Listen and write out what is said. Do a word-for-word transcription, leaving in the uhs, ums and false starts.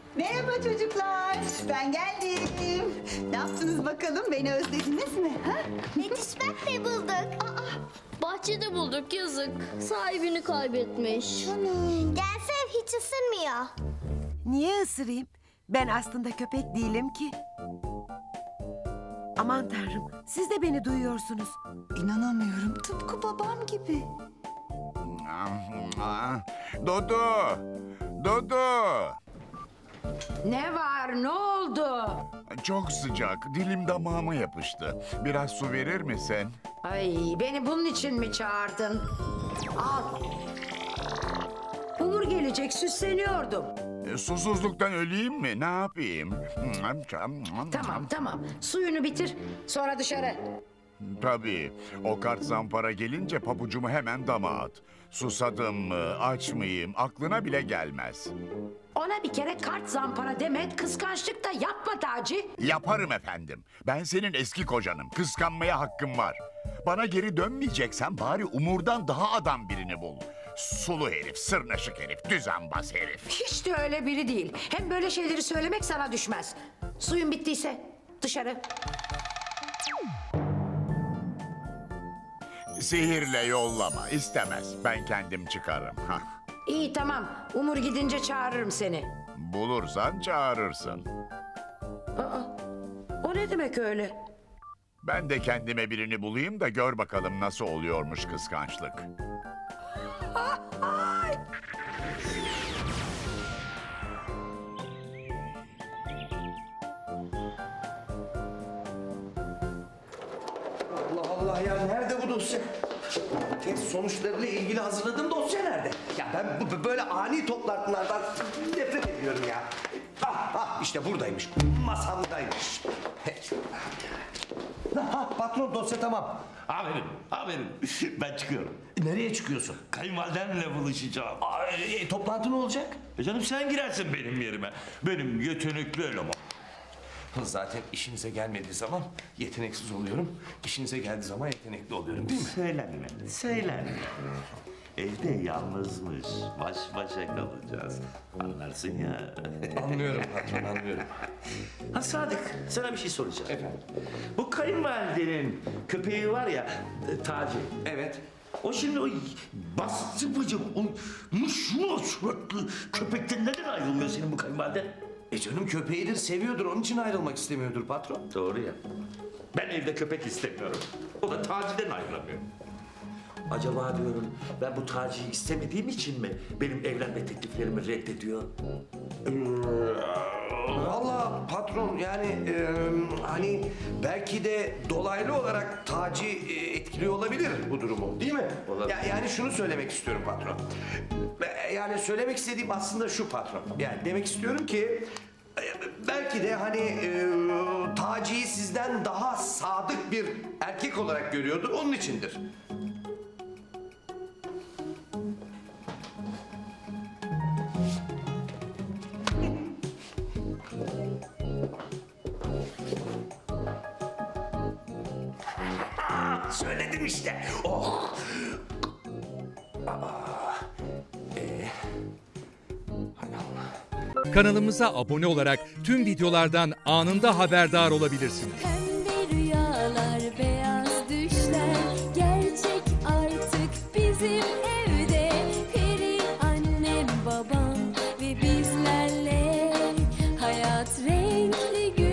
Merhaba çocuklar, ben geldim. Ne yaptınız bakalım, beni özlediniz mi? Ha? Yetişmek mi bulduk? Aa, Bahçede bulduk, yazık. Sahibini kaybetmiş. canım. Gelse hiç ısırmıyor. Niye ısırayım? Ben aslında köpek değilim ki. Aman tanrım, siz de beni duyuyorsunuz. İnanamıyorum, tıpkı babam gibi. Dudu! Dudu! Ne var, ne oldu? Çok sıcak, dilim damağıma yapıştı. Biraz su verir misin? Ay, beni bunun için mi çağırdın? Al. Umur gelecek, süsleniyordum. E, susuzluktan öleyim mi? Ne yapayım? Tamam, tamam. Suyunu bitir, sonra dışarı. Tabii. O kart zampara gelince pabucumu hemen dama at. Susadım mı, aç mıyım aklına bile gelmez. Ona bir kere kart zampara deme, kıskançlık da yapma Taci. Yaparım efendim. Ben senin eski kocanım. Kıskanmaya hakkım var. Bana geri dönmeyeceksen bari Umur'dan daha adam birini bul. Sulu herif, sırnaşık herif, düzenbaz herif. Hiç de öyle biri değil. Hem böyle şeyleri söylemek sana düşmez. Suyun bittiyse dışarı. Sihirle yollama, istemez. Ben kendim çıkarım. Hah. İyi tamam, Umur gidince çağırırım seni. Bulursan çağırırsın. Aa, o ne demek öyle? Ben de kendime birini bulayım da gör bakalım nasıl oluyormuş kıskançlık. Allah Allah ya, nerede bu dosya? Test sonuçlarıyla ilgili hazırladığım dosya nerede? Ya ben bu, böyle ani toplantılardan nefret ediyorum ya. Ah, ah işte buradaymış. Masamdaymış. Ha, patron dosya tamam. Aferin, aferin. Ben çıkıyorum. Nereye çıkıyorsun? Kayınvalidemle buluşacağım. Aa, e, toplantı ne olacak? E canım sen girersin benim yerime. Benim yetenekli eleman. Zaten işinize gelmediği zaman yeteneksiz oluyorum. İşinize geldiği zaman yetenekli oluyorum değil mi? Söylenme, söylenme. Evde yalnızmış, baş başa kalacağız. Anlarsın ya. Anlıyorum patron, anlıyorum. Ha Sadık, sana bir şey soracağım. Efendim? Bu kayınvalidenin köpeği var ya, e, Taci. Evet. O şimdi o bastı bıcım, o muşmur suratlı köpekten neden ayrılmıyor senin bu kayınvaliden? E canım köpeğidir, seviyordur. Onun için ayrılmak istemiyordur patron. Doğru ya. Ben evde köpek istemiyorum. O da Taci'den ayrılamıyor. Acaba diyorum ben bu Taci'yi istemediğim için mi benim evlenme tekliflerimi reddediyor? Vallahi patron yani e, hani belki de dolaylı olarak Taci e, etkiliyor olabilir bu durumu değil mi? Olabilir. Ya, yani şunu söylemek istiyorum patron. E, Yani söylemek istediğim aslında şu patron. Yani demek istiyorum ki e, belki de hani e, Taci'yi sizden daha sadık bir erkek olarak görüyordur, onun içindir. Söyledim işte. Oh. Aa. Ee. Hay Allah. Kanalımıza abone olarak tüm videolardan anında haberdar olabilirsiniz. Pembe rüyalar, beyaz düşler gerçek artık bizim evde. Peri annem, babam ve bizlerle hayat renkli gün.